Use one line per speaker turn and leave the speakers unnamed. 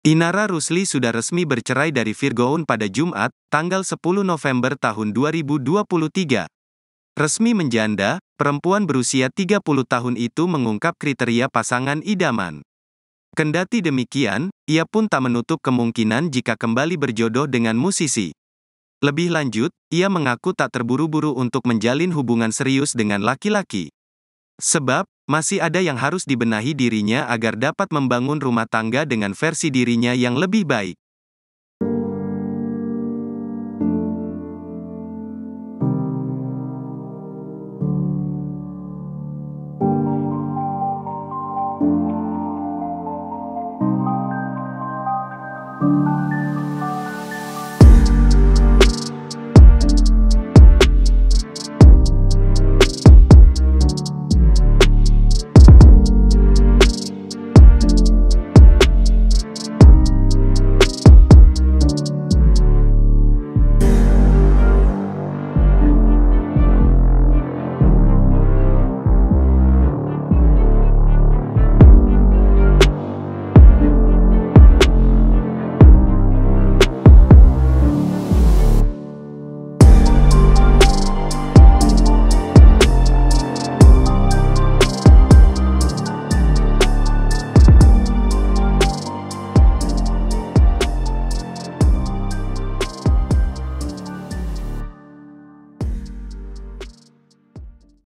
Inara Rusli sudah resmi bercerai dari Virgoun pada Jumat, tanggal 10 November tahun 2023. Resmi menjanda, perempuan berusia 30 tahun itu mengungkap kriteria pasangan idaman. Kendati demikian, ia pun tak menutup kemungkinan jika kembali berjodoh dengan musisi. Lebih lanjut, ia mengaku tak terburu-buru untuk menjalin hubungan serius dengan laki-laki. Sebab, masih ada yang harus dibenahi dirinya agar dapat membangun rumah tangga dengan versi dirinya yang lebih baik.